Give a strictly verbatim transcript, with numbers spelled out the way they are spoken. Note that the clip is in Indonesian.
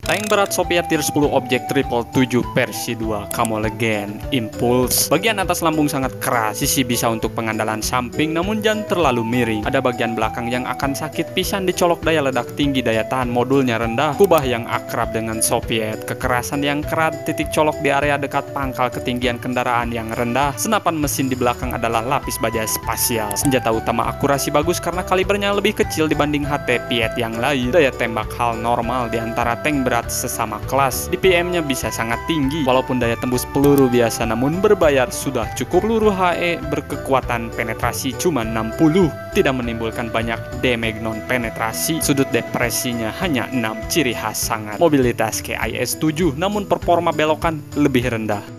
Tank berat Soviet Tier sepuluh Objek Triple tujuh versi dua Camo Legend Impulse. Bagian atas lambung sangat keras, sisi bisa untuk pengandalan samping namun jangan terlalu miring. Ada bagian belakang yang akan sakit pisan dicolok, daya ledak tinggi, daya tahan modulnya rendah. Kubah yang akrab dengan Soviet, kekerasan yang kerat, titik colok di area dekat pangkal, ketinggian kendaraan yang rendah. Senapan mesin di belakang adalah lapis baja spasial. Senjata utama akurasi bagus karena kalibernya lebih kecil dibanding H T Piet yang lain. Daya tembak hal normal di antara tank berat sesama kelas. D P M-nya bisa sangat tinggi walaupun daya tembus peluru biasa namun berbayar sudah cukup. Peluru H E berkekuatan penetrasi cuma enam puluh, tidak menimbulkan banyak damage non penetrasi. Sudut depresinya hanya enam, ciri khas sangat. Mobilitas K I S tujuh namun performa belokan lebih rendah.